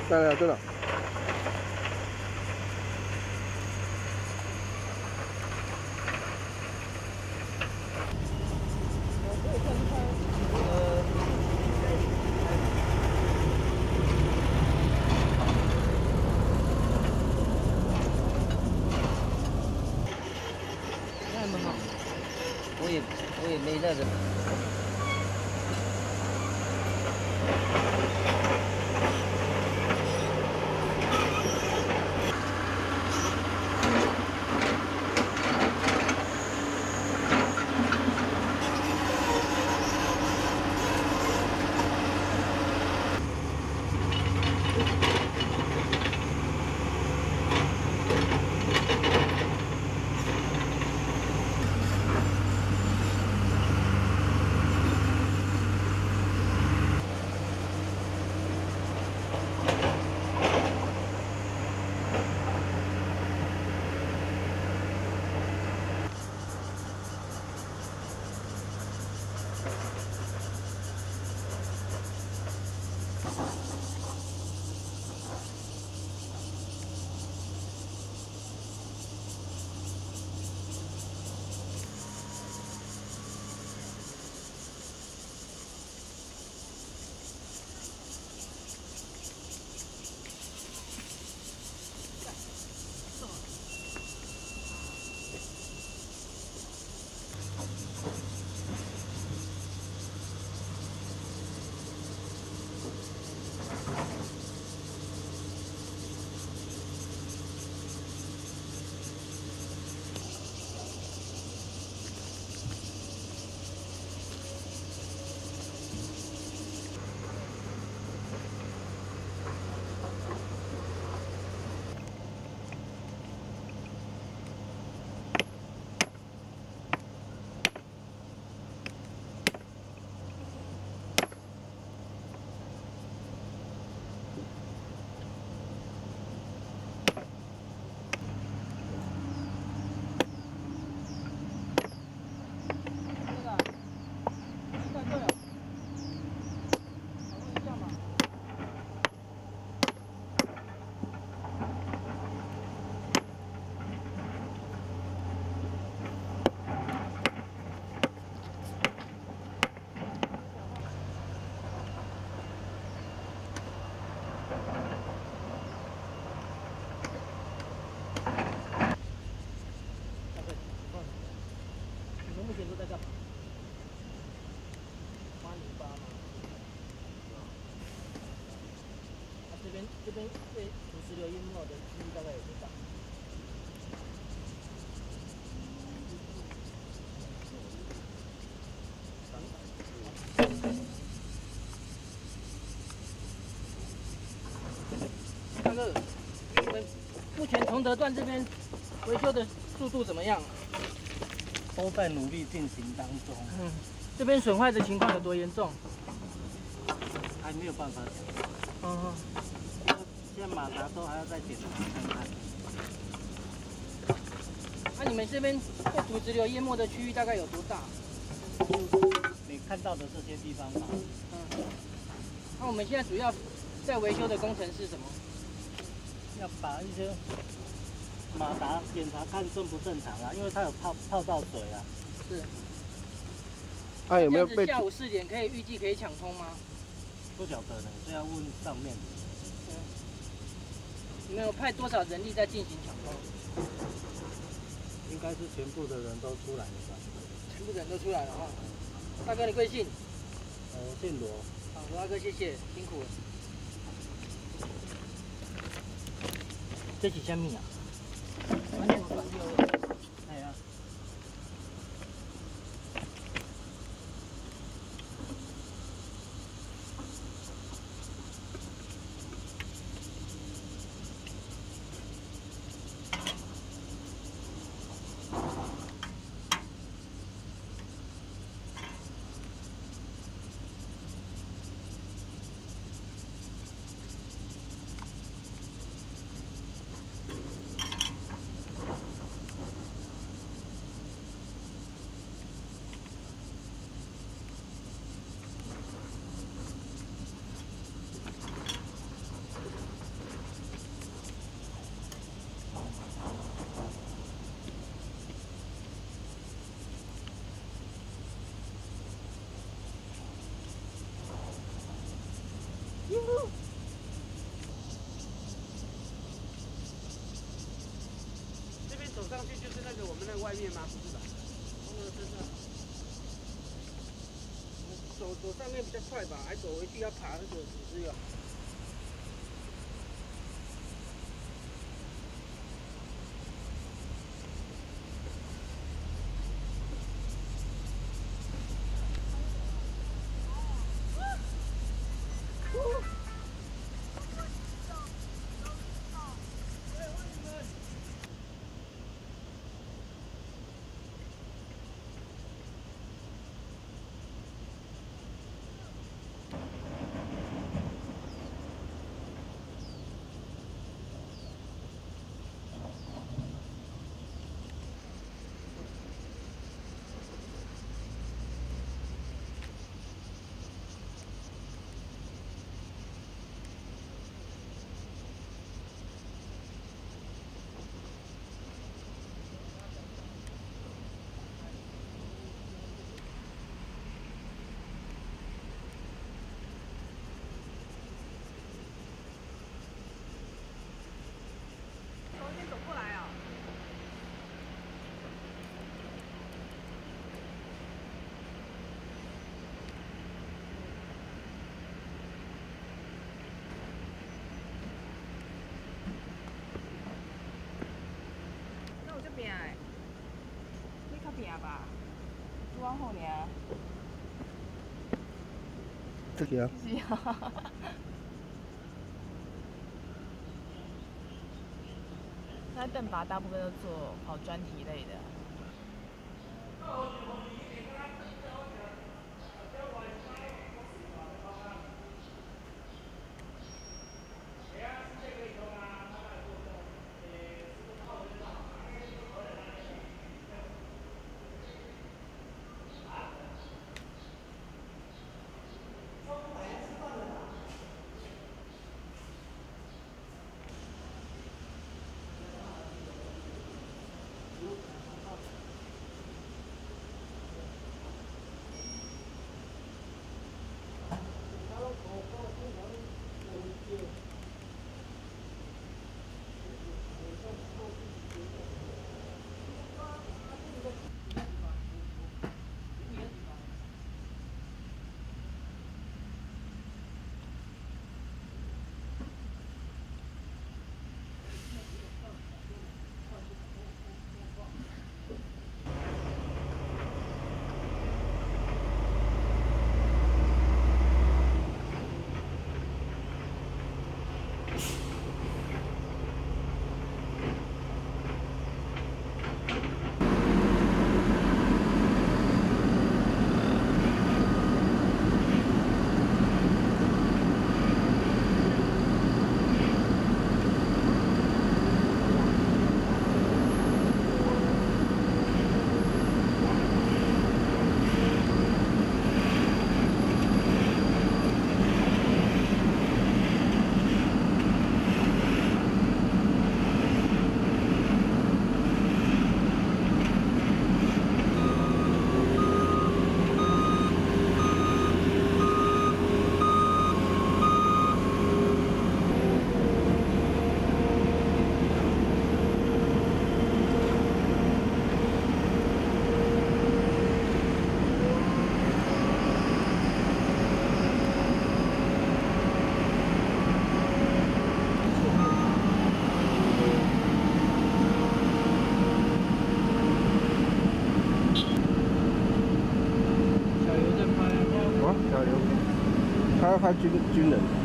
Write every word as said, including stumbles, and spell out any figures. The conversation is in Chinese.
来来，真的。 那很好，我也我也没那个。 这边对土石流淹没的区域大概有多大？大哥，我们目前崇德段这边维修的速度怎么样？ 都在努力进行当中。 嗯，这边损坏的情况有多严重？ 还没有办法讲。 嗯嗯。 现在马达都还要再检查看看。 那、啊、你们这边被土石流淹没的区域大概有多大？ 你看到的这些地方嘛。 嗯。那、啊、我们现在主要在维修的工程是什么？ 要把一些马达检查看正不正常啊，因为它有泡泡到水啊。 是。 啊，有没有被？ 下午四点可以预计可以抢通吗？ 不晓得呢，这要问上面。 你们有派多少人力在进行抢通？ 应该是全部的人都出来了吧？ 全部人都出来了哈。大哥，你贵姓？ 呃，姓罗。 好，罗大哥，谢谢，辛苦了。这是什么啊？反正我转右。哎呀。 上去就是那个我们那个外面吗？不是吧？ 从我的身上。走走上面比较快吧，还走回去要爬那个组织呀。 边诶，你较边吧？拄往后尔。 这个啊。 是啊。那邓拔大部分都做跑专题类的。 他要拍军军人。